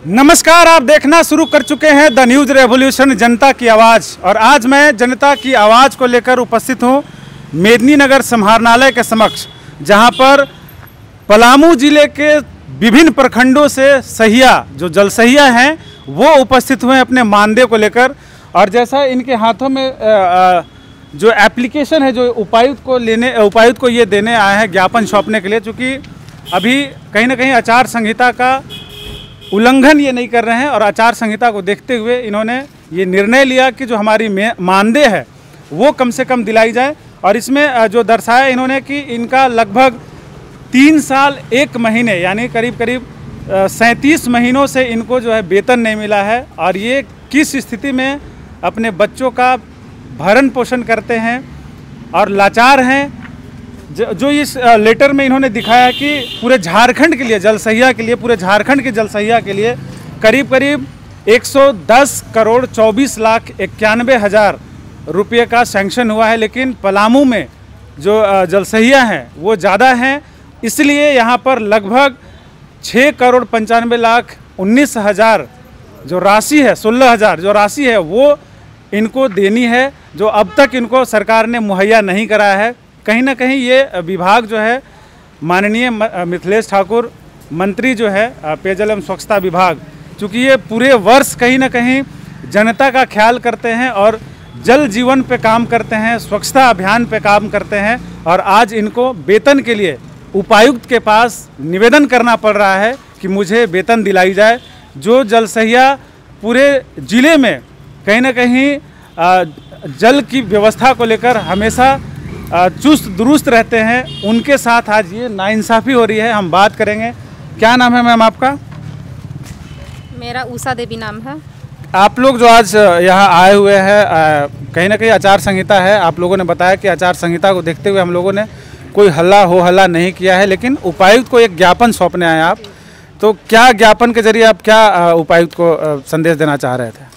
नमस्कार, आप देखना शुरू कर चुके हैं द न्यूज़ रेवोल्यूशन जनता की आवाज़। और आज मैं जनता की आवाज़ को लेकर उपस्थित हूं मेदिनीनगर समाहरणालय के समक्ष, जहां पर पलामू जिले के विभिन्न प्रखंडों से सहिया जो जल सहिया हैं वो उपस्थित हुए अपने मानदेय को लेकर। और जैसा इनके हाथों में जो एप्लीकेशन है जो उपायुक्त को ये देने आए हैं ज्ञापन सौंपने के लिए, चूँकि अभी कहीं ना कहीं आचार संहिता का उल्लंघन ये नहीं कर रहे हैं और आचार संहिता को देखते हुए इन्होंने ये निर्णय लिया कि जो हमारी मानदेय है वो कम से कम दिलाई जाए। और इसमें जो दर्शाया इन्होंने कि इनका लगभग 3 साल 1 महीने यानी करीब 37 महीनों से इनको जो है वेतन नहीं मिला है और ये किस स्थिति में अपने बच्चों का भरण पोषण करते हैं और लाचार हैं। जो इस लेटर में इन्होंने दिखाया है कि पूरे झारखंड के लिए जल सहिया के लिए पूरे झारखंड के जल सहिया के लिए करीब 110 करोड़ 24 लाख 91 हज़ार रुपये का सैंक्शन हुआ है, लेकिन पलामू में जो जल सहिया हैं वो ज़्यादा हैं, इसलिए यहाँ पर लगभग 6 करोड़ 95 लाख 19 हज़ार जो राशि है 16 हज़ार जो राशि है वो इनको देनी है, जो अब तक इनको सरकार ने मुहैया नहीं कराया है। कहीं ना कहीं ये विभाग जो है माननीय मिथिलेश ठाकुर मंत्री जो है पेयजल एवं स्वच्छता विभाग, चूँकि ये पूरे वर्ष कहीं ना कहीं जनता का ख्याल करते हैं और जल जीवन पे काम करते हैं, स्वच्छता अभियान पे काम करते हैं, और आज इनको वेतन के लिए उपायुक्त के पास निवेदन करना पड़ रहा है कि मुझे वेतन दिलाई जाए। जो जल सहिया पूरे ज़िले में कहीं ना कहीं जल की व्यवस्था को लेकर हमेशा चुस्त दुरुस्त रहते हैं, उनके साथ आज ये नाइंसाफ़ी हो रही है। हम बात करेंगे। क्या नाम है मैम आपका? मेरा उषा देवी नाम है। आप लोग जो आज यहाँ आए हुए हैं, कहीं ना कहीं आचार संहिता है, आप लोगों ने बताया कि आचार संहिता को देखते हुए हम लोगों ने कोई हल्ला नहीं किया है, लेकिन उपायुक्त को एक ज्ञापन सौंपने आए आप। तो क्या ज्ञापन के जरिए आप क्या उपायुक्त को संदेश देना चाह रहे थे?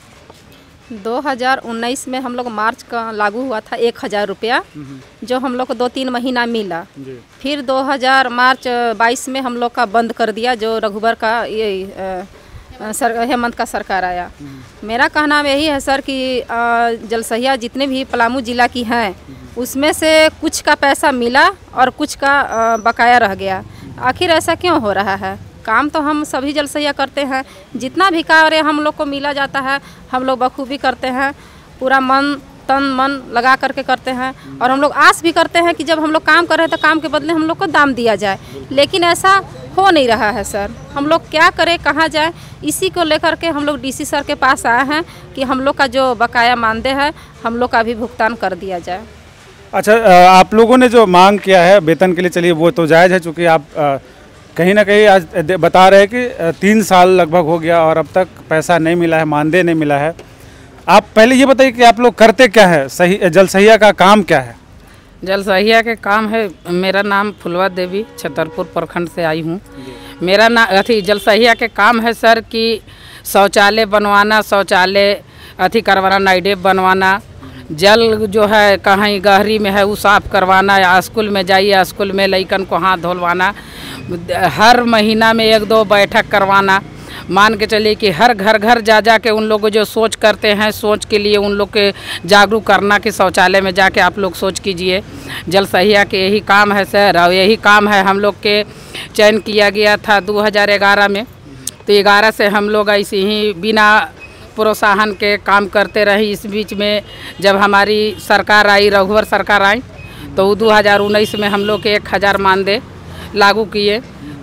2019 में हम लोग मार्च का लागू हुआ था 1000 रुपया, जो हम लोग को 2-3 महीना मिला। फिर 2000 मार्च 22 में हम लोग का बंद कर दिया, जो रघुबर का ये हेमंत का सरकार आया। मेरा कहना यही है सर कि जल सहिया जितने भी पलामू जिला की हैं उसमें से कुछ का पैसा मिला और कुछ का बकाया रह गया। आखिर ऐसा क्यों हो रहा है? काम तो हम सभी जल सहिया करते हैं, जितना भी कार्य हम लोग को मिला जाता है हम लोग बखूबी करते हैं, पूरा मन लगा करके करते हैं। और हम लोग आस भी करते हैं कि जब हम लोग काम कर रहे हैं तो काम के बदले हम लोग को दाम दिया जाए, लेकिन ऐसा हो नहीं रहा है सर। हम लोग क्या करें, कहाँ जाए, इसी को लेकर के हम लोग डीसी सर के पास आए हैं कि हम लोग का जो बकाया मानदेय है हम लोग का भी भुगतान कर दिया जाए। अच्छा, आप लोगों ने जो मांग किया है वेतन के लिए, चलिए वो तो जायज़ है, चूँकि आप कहीं ना कहीं आज बता रहे हैं कि 3 साल लगभग हो गया और अब तक पैसा नहीं मिला है, मानदेय नहीं मिला है। आप पहले ये बताइए कि आप लोग करते क्या है, जल सहिया का काम क्या है? जल सहिया के काम है, मेरा नाम फुलवा देवी छतरपुर प्रखंड से आई हूँ। मेरा जल सहिया के काम है सर कि शौचालय बनवाना, शौचालय करवाना, नाइडेप बनवाना, जल जो है कहीं गहरी में है वो साफ़ करवाना, या स्कूल में जाइए स्कूल में लइकन को हाथ धुलवाना, हर महीना में 1-2 बैठक करवाना। मान के चलिए कि हर घर जा के उन लोग जो सोच करते हैं, सोच के लिए उन लोग के जागरूक करना कि शौचालय में जाके आप लोग सोच कीजिए। जल सहिया के यही काम है सर, और यही काम है हम लोग के चयन किया गया था 2011 में। तो 11 से हम लोग ऐसे ही बिना प्रोत्साहन के काम करते रहे। इस बीच में जब हमारी सरकार आई, रघुवर सरकार आई, तो 2019 में हम लोग के 1000 मानदेय लागू किए।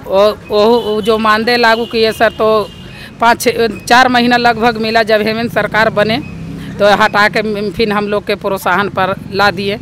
वो जो मानदेय लागू किए सर, तो 5-4 महीना लगभग मिला। जब हेमंत सरकार बने तो हटा के फिर हम लोग के प्रोत्साहन पर ला दिए।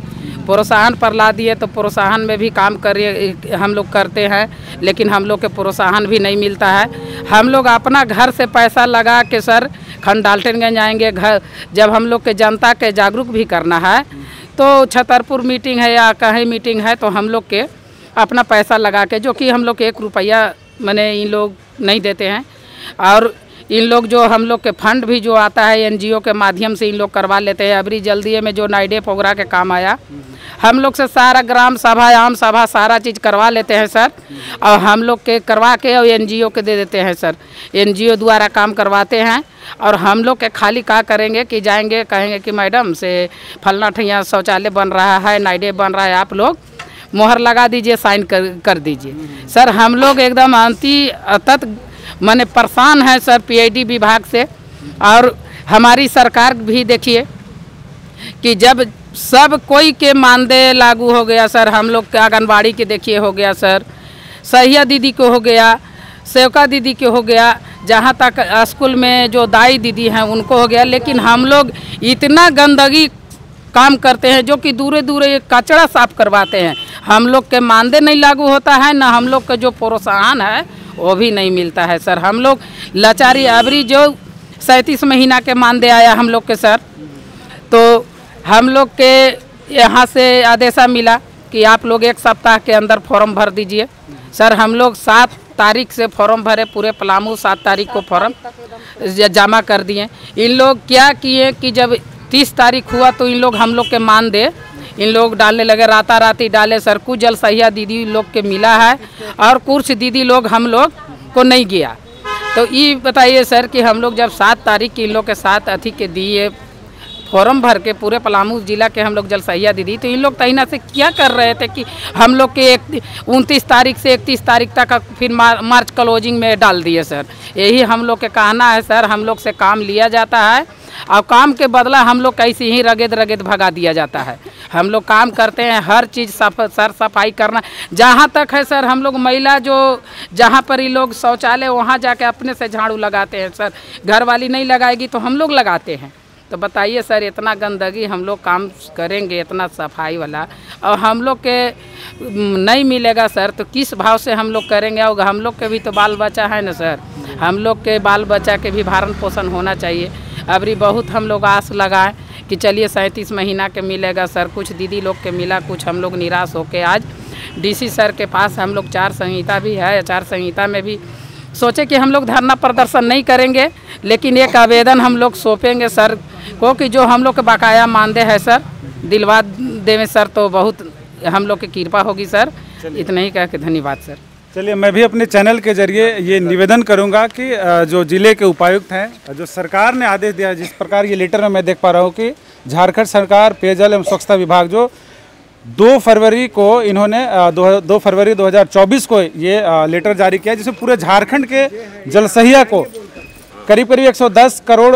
तो प्रोत्साहन में भी काम करिए हम लोग करते हैं, लेकिन हम लोग के प्रोत्साहन भी नहीं मिलता है। हम लोग अपना घर से पैसा लगा के सर खंड डाल्टनगंज जाएंगे, घर जब हम लोग के जनता के जागरूक भी करना है तो छतरपुर मीटिंग है या कहीं मीटिंग है, तो हम लोग के अपना पैसा लगा के, जो कि हम लोग के 1 रुपया मैंने इन लोग नहीं देते हैं। और इन लोग जो हम लोग के फंड भी जो आता है एनजीओ के माध्यम से इन लोग करवा लेते हैं। अभी जल्दी में जो नाइडे पोगरा के काम आया, हम लोग से सारा ग्राम सभा आम सभा सारा चीज़ करवा लेते हैं सर, और हम लोग के करवा के और एनजीओ के दे देते हैं सर। एनजीओ द्वारा काम करवाते हैं और हम लोग के खाली क्या करेंगे कि जाएंगे कहेंगे कि मैडम से फलना ठैया शौचालय बन रहा है, नाइडे बन रहा है, आप लोग मोहर लगा दीजिए, साइन कर दीजिए। सर हम लोग एकदम अतत माने परेशान है सर पीआईडी विभाग से। और हमारी सरकार भी देखिए कि जब सब कोई के मानदेय लागू हो गया सर, हम लोग के आंगनबाड़ी के देखिए हो गया सर, सहिया दीदी को हो गया, सेवका दीदी के हो गया, जहाँ तक स्कूल में जो दाई दीदी हैं उनको हो गया, लेकिन हम लोग इतना गंदगी काम करते हैं जो कि दूरे दूरे कचरा साफ करवाते हैं। हम लोग के मानदेय नहीं लागू होता है, ना हम लोग का जो प्रोत्साहन है वो भी नहीं मिलता है सर। हम लोग लाचारी अबरी जो 37 महीना के मानदेय आया हम लोग के सर, तो हम लोग के यहाँ से आदेशा मिला कि आप लोग 1 सप्ताह के अंदर फॉर्म भर दीजिए। सर हम लोग 7 तारीख से फॉर्म भरे, पूरे पलामू 7 तारीख को फॉर्म जमा कर दिए। इन लोग क्या किए कि जब 30 तारीख हुआ तो इन लोग हम लोग के मानदेय इन लोग डालने लगे, राताराती डाले सर। कुछ जल सहिया दीदी लोग के मिला है और कुछ दीदी लोग हम लोग को नहीं गया। तो ये बताइए सर कि हम लोग जब 7 तारीख की इन लोग के साथ अथी के दिए फॉर्म भर के पूरे पलामू जिला के हम लोग जल सहिया दीदी, तो इन लोग तहिना से क्या कर रहे थे कि हम लोग के 29 तारीख से 31 तारीख तक फिर मार्च क्लोजिंग में डाल दिए सर। यही हम लोग के कहना है सर, हम लोग से काम लिया जाता है और काम के बदला हम लोग कैसे ही रगेद भगा दिया जाता है। हम लोग काम करते हैं, हर चीज़ सर सफाई करना, जहाँ तक है सर हम लोग महिला जो जहाँ पर ये लोग शौचालय वहाँ जाके अपने से झाड़ू लगाते हैं सर। घर वाली नहीं लगाएगी तो हम लोग लगाते हैं। तो बताइए सर, इतना गंदगी हम लोग काम करेंगे इतना सफाई वाला और हम लोग के नहीं मिलेगा सर, तो किस भाव से हम लोग करेंगे। और हम लोग के भी तो बाल बच्चा है ना सर, हम लोग के बाल बच्चा के भी भरण पोषण होना चाहिए। अभी बहुत हम लोग आस लगाएं कि चलिए 37 महीना के मिलेगा सर, कुछ दीदी लोग के मिला, कुछ हम लोग निराश होके आज डीसी सर के पास हम लोग 4 संहिता भी है, 4 संहिता में भी सोचे कि हम लोग धरना प्रदर्शन नहीं करेंगे, लेकिन एक आवेदन हम लोग सौंपेंगे सर को कि जो हम लोग के बकाया मानदेय है सर दिलवा देवें सर, तो बहुत हम लोग की कृपा होगी सर। इतना ही कह के धन्यवाद सर। चलिए, मैं भी अपने चैनल के जरिए ये निवेदन करूंगा कि जो जिले के उपायुक्त हैं, जो सरकार ने आदेश दिया, जिस प्रकार ये लेटर में मैं देख पा रहा हूँ कि झारखंड सरकार पेयजल एवं स्वच्छता विभाग जो 2 फरवरी को इन्होंने 2 फरवरी 2024 को ये लेटर जारी किया, जिसमें पूरे झारखंड के जलसहिया को करीब 110 करोड़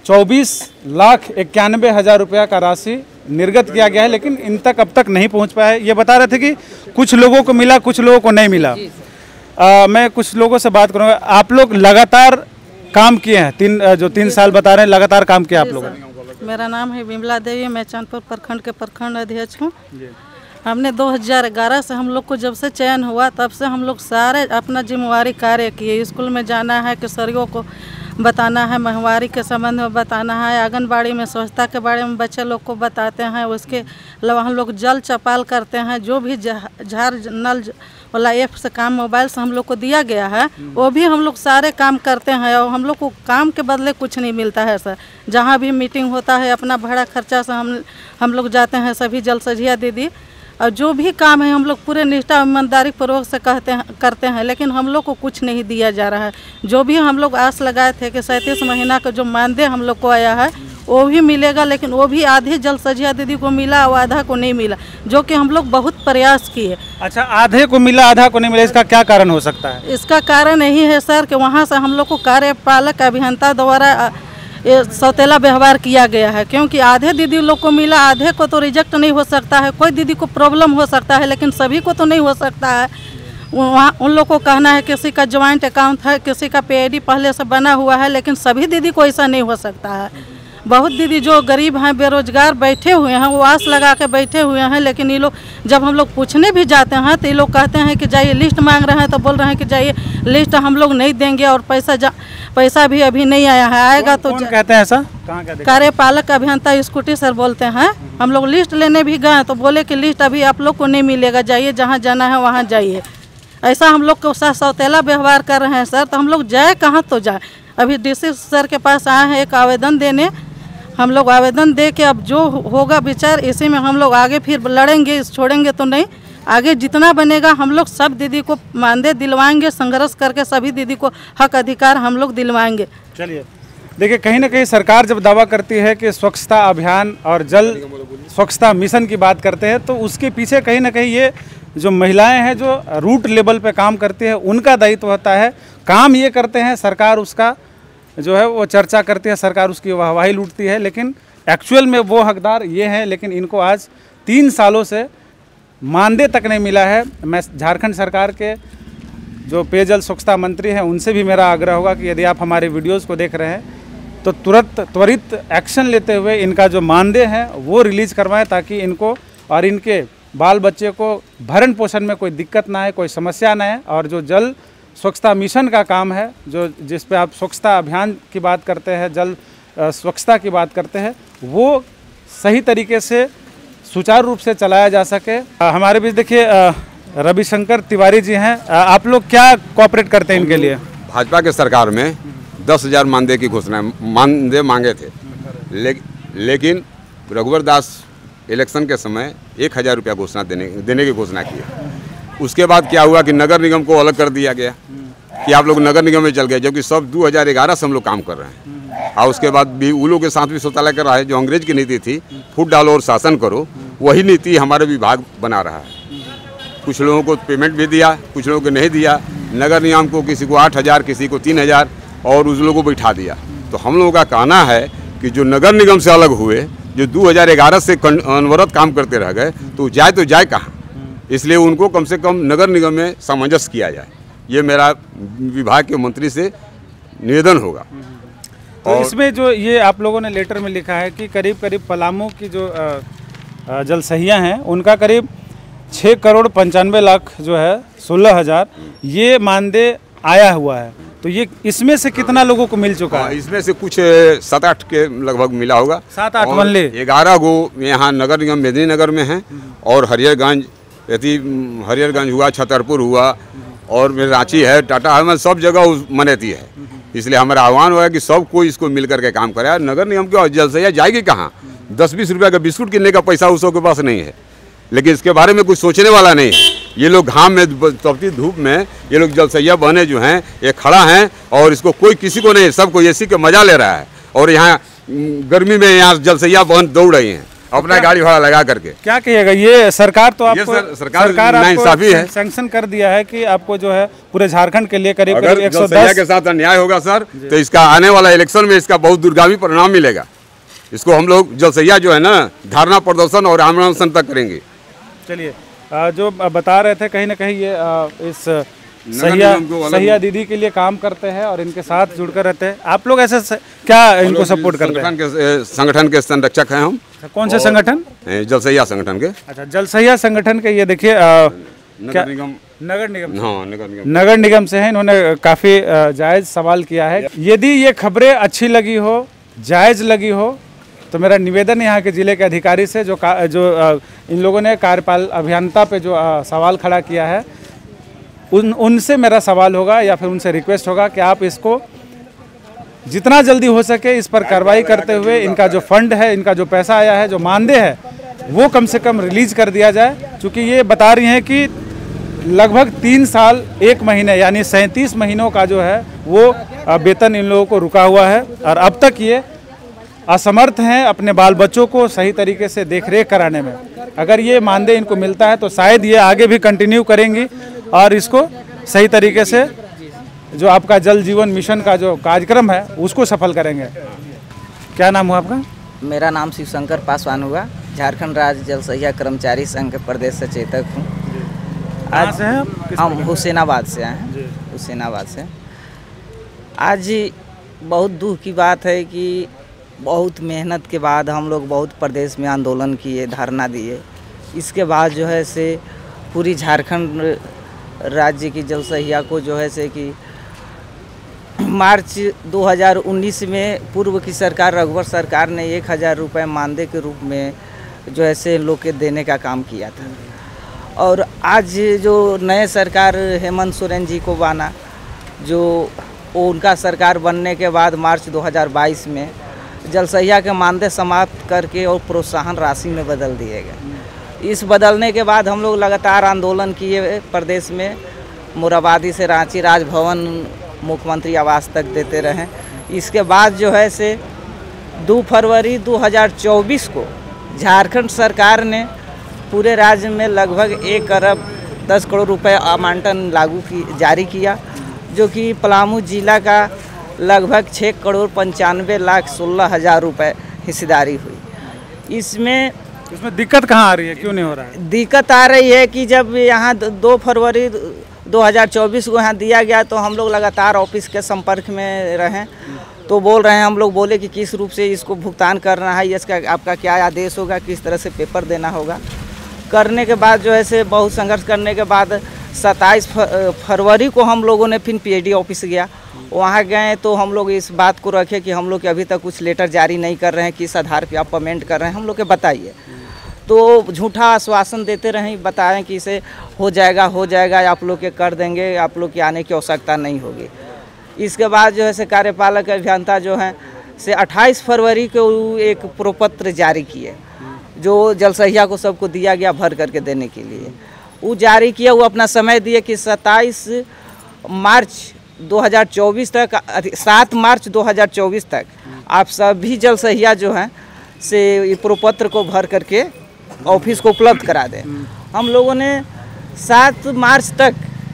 24,91,000 रुपया का राशि निर्गत किया गया है, लेकिन इन तक अब तक नहीं पहुंच पाया है। ये बता रहे थे कि कुछ लोगों को मिला, कुछ लोगों को नहीं मिला। मैं कुछ लोगों से बात करूंगा। आप लोग लगातार काम किए हैं, 3 साल बता रहे हैं लगातार काम किया आप लोगों ने। मेरा नाम है विमला देवी, मैं चैनपुर प्रखंड के प्रखंड अध्यक्ष हूँ। हमने 2011 से हम लोग को जब से चयन हुआ तब से हम लोग सारे अपना जिम्मेवारी कार्य किए। स्कूल में जाना है, किशोरियों को बताना है, माहवारी के संबंध में बताना है, आंगनबाड़ी में स्वच्छता के बारे में बच्चे लोग को बताते हैं। उसके अलावा हम लोग जल चपाल करते हैं, जो भी झार नल वाला ऐप से काम मोबाइल से हम लोग को दिया गया है वो भी हम लोग सारे काम करते हैं और हम लोग को काम के बदले कुछ नहीं मिलता है सर। जहाँ भी मीटिंग होता है अपना भाड़ा खर्चा से हम लोग जाते हैं, सभी जल सहिया दीदी, और जो भी काम है हम लोग पूरे निष्ठा ईमानदारी पूर्वक से करते हैं, लेकिन हम लोग को कुछ नहीं दिया जा रहा है। जो भी हम लोग आस लगाए थे कि 37 महीना का जो मानदेय हम लोग को आया है वो भी मिलेगा, लेकिन वो भी आधे जल सहिया दीदी को मिला और आधा को नहीं मिला, जो कि हम लोग बहुत प्रयास किए। अच्छा, आधे को मिला आधा को नहीं मिला, इसका क्या कारण हो सकता है? इसका कारण यही है सर कि वहाँ से हम लोग को कार्यपालक अभियंता द्वारा ये सौतेला व्यवहार किया गया है, क्योंकि आधे दीदी लोग को मिला, आधे को तो रिजेक्ट नहीं हो सकता है। कोई दीदी को प्रॉब्लम हो सकता है, लेकिन सभी को तो नहीं हो सकता है। वहाँ उन लोग को कहना है किसी का ज्वाइंट अकाउंट है, किसी का पीआईडी पहले से बना हुआ है, लेकिन सभी दीदी को ऐसा नहीं हो सकता है। बहुत दीदी जो गरीब हैं, बेरोजगार बैठे हुए हैं, वो आस लगा के बैठे हुए हैं, लेकिन ये लोग जब हम लोग पूछने भी जाते हैं तो ये लोग कहते हैं कि जाइए लिस्ट मांग रहे हैं, तो बोल रहे हैं कि जाइए लिस्ट हम लोग नहीं देंगे और पैसा भी अभी नहीं आया है, आएगा तो कहते हैं ऐसा। कहाँ कहते हैं? कार्यपालक अभियंता स्कूटी सर बोलते हैं। हम लोग लिस्ट लेने भी गए तो बोले कि लिस्ट अभी आप लोग को नहीं मिलेगा, जाइए जहाँ जाना है वहाँ जाइए। ऐसा हम लोग के साथ सौतेला व्यवहार कर रहे हैं सर, तो हम लोग जाए कहाँ तो जाए। अभी डीसी सर के पास आए हैं एक आवेदन देने। हम लोग आवेदन दे के अब जो होगा विचार इसी में हम लोग आगे फिर लड़ेंगे, छोड़ेंगे तो नहीं। आगे जितना बनेगा हम लोग सब दीदी को मानदेय दिलवाएंगे, संघर्ष करके सभी दीदी को हक अधिकार हम लोग दिलवाएंगे। चलिए देखिए, कहीं ना कहीं सरकार जब दावा करती है कि स्वच्छता अभियान और जल स्वच्छता मिशन की बात करते हैं, तो उसके पीछे कहीं ना कहीं ये जो महिलाएं हैं जो रूट लेवल पे काम करती है उनका दायित्व होता है। काम ये करते हैं, सरकार उसका जो है वो चर्चा करती है, सरकार उसकी वाहवाही लूटती है, लेकिन एक्चुअल में वो हकदार ये हैं। लेकिन इनको आज 3 सालों से मानदेय तक नहीं मिला है। मैं झारखंड सरकार के जो पेयजल स्वच्छता मंत्री हैं उनसे भी मेरा आग्रह होगा कि यदि आप हमारे वीडियोस को देख रहे हैं तो त्वरित एक्शन लेते हुए इनका जो मानदेय है वो रिलीज़ करवाएं, ताकि इनको और इनके बाल बच्चे को भरण पोषण में कोई दिक्कत ना आए, कोई समस्या ना आए। और जो जल स्वच्छता मिशन का काम है, जो जिस पे आप स्वच्छता अभियान की बात करते हैं, जल स्वच्छता की बात करते हैं, वो सही तरीके से सुचारू रूप से चलाया जा सके। हमारे बीच देखिए रविशंकर तिवारी जी हैं। आप लोग क्या कोऑपरेट करते हैं इनके लिए? भाजपा के सरकार में 10,000 मानदेय की घोषणा मानदेय मांगे थे, लेकिन रघुवर दास इलेक्शन के समय 1,000 रुपया घोषणा देने की घोषणा की। उसके बाद क्या हुआ कि नगर निगम को अलग कर दिया गया कि आप लोग नगर निगम में चल गए, जबकि सब 2011 से हम लोग काम कर रहे हैं। और उसके बाद भी उन लोगों के साथ भी शौचालय कर रहा है। जो अंग्रेज की नीति थी, फूट डालो और शासन करो, वही नीति हमारे विभाग बना रहा है। कुछ लोगों को पेमेंट भी दिया, कुछ लोगों को नहीं दिया। नगर निगम को किसी को 8,000, किसी को 3,000 और उस लोगों को बैठा दिया। तो हम लोगों का कहना है कि जो नगर निगम से अलग हुए, जो 2011 से अनवरत काम करते रह गए, तो जाए कहाँ? इसलिए उनको कम से कम नगर निगम में सामंजस्य किया जाए। ये मेरा विभाग के मंत्री से निवेदन होगा। तो इसमें जो ये आप लोगों ने लेटर में लिखा है कि करीब पलामू की जो जलसहियाँ हैं उनका करीब 6,95,00,000 जो है 16,000 ये मानदेय आया हुआ है। तो ये इसमें से कितना लोगों को मिल चुका है? इसमें से कुछ 7-8 के लगभग मिला होगा। 7-8 बनले 11 गो यहाँ नगर निगम मेदिनीनगर में हैं और हरिहरगंज हुआ, छतरपुर हुआ और रांची है, टाटा है, सब जगह मनेती है। इसलिए हमारा आह्वान हुआ है कि सब कोई इसको मिल करके काम करे। नगर निगम की जलसैया जाएगी कहाँ? 10-20 रुपये का बिस्कुट किनने का पैसा उस के पास नहीं है, लेकिन इसके बारे में कुछ सोचने वाला नहीं है। ये लोग घाम में, तपती धूप में ये लोग जलसैया बहने जो हैं ये खड़ा हैं और इसको कोई किसी को नहीं, सबको एसी के मजा ले रहा है। और यहाँ गर्मी में यहाँ जलसैया बहन दौड़ रही हैं अपना गाड़ी भाड़ा लगा करके। क्या कहिएगा? ये सरकार तो आपको सरकार नाइंसाफी है। सैंक्शन कर दिया है कि आपको जो है पूरे झारखंड के लिए करीब 110 के साथ अन्याय होगा सर, तो इसका आने वाला इलेक्शन में इसका बहुत दुर्गामी परिणाम मिलेगा। इसको हम लोग जलसैया जो है ना धरना प्रदर्शन और आंदोलन तक करेंगे। चलिए, जो बता रहे थे कहीं ना कहीं ये इस सहिया दीदी के लिए काम करते हैं और इनके साथ जुड़कर रहते हैं। आप लोग ऐसे क्या इनको सपोर्ट करते हैं? संगठन के संरक्षक हैं हम। कौन से संगठन? जलसैया संगठन के। अच्छा, जलसैया संगठन के। ये देखिए नगर निगम हाँ, नगर निगम से है। इन्होंने काफ़ी जायज़ सवाल किया है। यदि ये खबरें अच्छी लगी हो, जायज़ लगी हो, तो मेरा निवेदन यहाँ के ज़िले के अधिकारी से जो इन लोगों ने कार्यपाल अभियंता पे जो सवाल खड़ा किया है उनसे मेरा सवाल होगा या फिर उनसे रिक्वेस्ट होगा कि आप इसको जितना जल्दी हो सके इस पर कार्रवाई करते हुए इनका जो फंड है, इनका जो पैसा आया है, जो मानदेय है, वो कम से कम रिलीज़ कर दिया जाए। चूँकि ये बता रही हैं कि लगभग 3 साल 1 महीने यानी 37 महीनों का जो है वो वेतन इन लोगों को रुका हुआ है और अब तक ये असमर्थ हैं अपने बाल बच्चों को सही तरीके से देखरेख कराने में। अगर ये मानदेय इनको मिलता है तो शायद ये आगे भी कंटिन्यू करेंगी और इसको सही तरीके से जो आपका जल जीवन मिशन का जो कार्यक्रम है उसको सफल करेंगे। क्या नाम हुआ आपका? मेरा नाम शिवशंकर पासवान हुआ। झारखंड राज्य जलसहिया कर्मचारी संघ के प्रदेश सचेतक हूँ। आज से हैं हम हुसैनाबाद से आए हैं, हुसैनाबाद से। आज बहुत दुख की बात है कि बहुत मेहनत के बाद हम लोग बहुत प्रदेश में आंदोलन किए, धरना दिए। इसके बाद जो है से पूरी झारखंड राज्य की जलसहिया को जो है से कि मार्च 2019 में पूर्व की सरकार रघुवर सरकार ने 1,000 रुपये मानदेय के रूप में जो है से लोग के देने का काम किया था। और आज जो नए सरकार हेमंत सोरेन जी को बना, जो वो उनका सरकार बनने के बाद मार्च 2022 में जलसहिया के मानदेय समाप्त करके और प्रोत्साहन राशि में बदल दिए गए। इस बदलने के बाद हम लोग लगातार आंदोलन किए प्रदेश में, मोराबादी से रांची राजभवन, मुख्यमंत्री आवास तक देते रहे। इसके बाद जो है से 2 फरवरी 2024 को झारखंड सरकार ने पूरे राज्य में लगभग 1 अरब 10 करोड़ रुपए आवंटन जारी किया, जो कि पलामू जिला का लगभग 6 करोड़ 95 लाख 16 हज़ार रुपये हिस्सेदारी हुई। इसमें दिक्कत कहाँ आ रही है, क्यों नहीं हो रहा है? दिक्कत आ रही है कि जब यहाँ 2 फरवरी 2024 को यहाँ दिया गया तो हम लोग लगातार ऑफिस के संपर्क में रहें, तो बोल रहे हैं, हम लोग बोले कि किस रूप से इसको भुगतान करना है, इसका आपका क्या आदेश होगा, किस तरह से पेपर देना होगा। करने के बाद जो है से बहुत संघर्ष करने के बाद 27 फरवरी को हम लोगों ने फिर पीएडी ऑफिस गया। वहाँ गए तो हम लोग इस बात को रखे कि हम लोग अभी तक कुछ लेटर जारी नहीं कर रहे हैं, किस आधार पे आप पेमेंट कर रहे हैं, हम लोग के बताइए। तो झूठा आश्वासन देते रहे, बताएं कि इसे हो जाएगा, आप लोग के कर देंगे, आप लोग के आने की आवश्यकता नहीं होगी। इसके बाद जो है से कार्यपालक अभियंता जो हैं से 28 फरवरी को एक प्रोपत्र जारी किए, जो जलसहिया को सबको दिया गया भर करके देने के लिए। वो जारी किया, वो अपना समय दिए कि 27 मार्च 2024 तक, 7 मार्च 2024 तक आप सभी जलसहिया जो हैं से ये प्रोपत्र को भर करके ऑफिस को उपलब्ध करा दें। हम लोगों ने 7 मार्च तक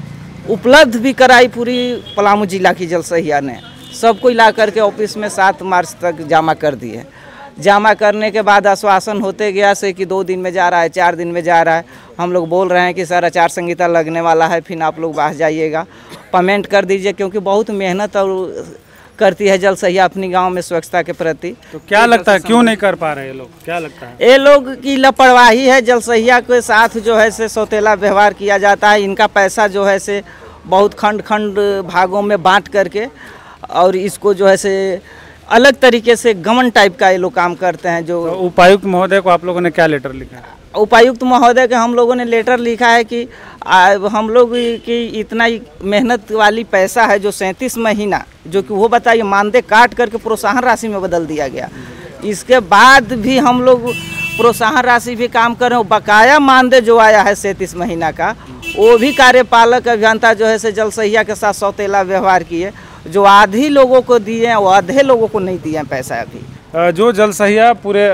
उपलब्ध भी कराई, पूरी पलामू जिला की जलसहिया ने सबको ला करके ऑफिस में 7 मार्च तक जमा कर दिए। जमा करने के बाद आश्वासन होते गया से कि 2 दिन में जा रहा है, 4 दिन में जा रहा है। हम लोग बोल रहे हैं कि सर आचार संहिता लगने वाला है, फिर आप लोग बाहर जाइएगा, पेमेंट कर दीजिए, क्योंकि बहुत मेहनत और करती है जलसहिया अपनी गांव में स्वच्छता के प्रति। तो क्या लगता है क्यों नहीं कर पा रहे ये लोग, क्या लगता है? ये लोग की लापरवाही है, जलसहिया के साथ जो है से सौतेला व्यवहार किया जाता है। इनका पैसा जो है से बहुत खंड खंड भागों में बांट करके और इसको जो है से अलग तरीके से गमन टाइप का ये लोग काम करते हैं। जो तो उपायुक्त महोदय को आप लोगों ने क्या लेटर लिखा है? उपायुक्त महोदय के हम लोगों ने लेटर लिखा है कि हम लोग की इतना ही मेहनत वाली पैसा है जो 37 महीना, जो कि वो बताइए मानदेय काट करके प्रोत्साहन राशि में बदल दिया गया। इसके बाद भी हम लोग प्रोत्साहन राशि भी काम कर रहे हैं। बकाया मानदेय जो आया है 37 महीना का, वो भी कार्यपालक अभियंता जो है से जलसहिया के साथ सौतेला व्यवहार किए, जो आधी लोगों को दिए हैं वो आधे लोगों को नहीं दिए हैं पैसा अभी। जो जलसहिया पूरे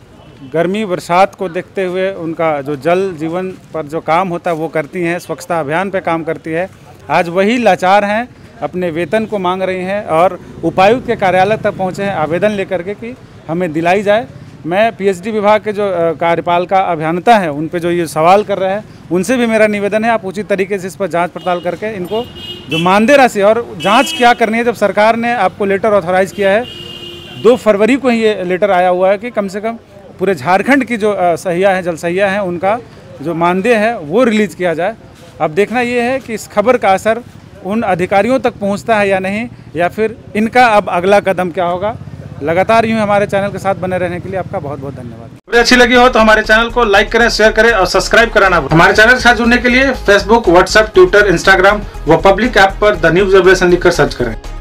गर्मी बरसात को देखते हुए उनका जो जल जीवन पर जो काम होता है वो करती हैं, स्वच्छता अभियान पे काम करती है, आज वही लाचार हैं, अपने वेतन को मांग रही हैं और उपायुक्त के कार्यालय तक पहुँचे हैं आवेदन लेकर के कि हमें दिलाई जाए। मैं पीएचडी विभाग के जो कार्यपालिका अभियंता हैं उन पे जो ये सवाल कर रहे हैं उनसे भी मेरा निवेदन है, आप उचित तरीके से इस पर जांच पड़ताल करके इनको जो मानदेय राशि, और जांच क्या करनी है, जब सरकार ने आपको लेटर ऑथराइज किया है 2 फरवरी को ही ये लेटर आया हुआ है कि कम से कम पूरे झारखंड की जो सहिया है, जलसहिया हैं, उनका जो मानदेय है वो रिलीज़ किया जाए। अब देखना ये है कि इस खबर का असर उन अधिकारियों तक पहुंचता है या नहीं, या फिर इनका अब अगला कदम क्या होगा। लगातार यूँ हमारे चैनल के साथ बने रहने के लिए आपका बहुत बहुत धन्यवाद। वीडियो अच्छी लगी हो तो हमारे चैनल को लाइक करें, शेयर करें और सब्सक्राइब करना। हमारे चैनल के साथ जुड़ने के लिए फेसबुक, व्हाट्सएप, ट्विटर, इंस्टाग्राम व पब्लिक ऐप पर द न्यूज़ रेवोल्यूशन लिखकर सर्च करें।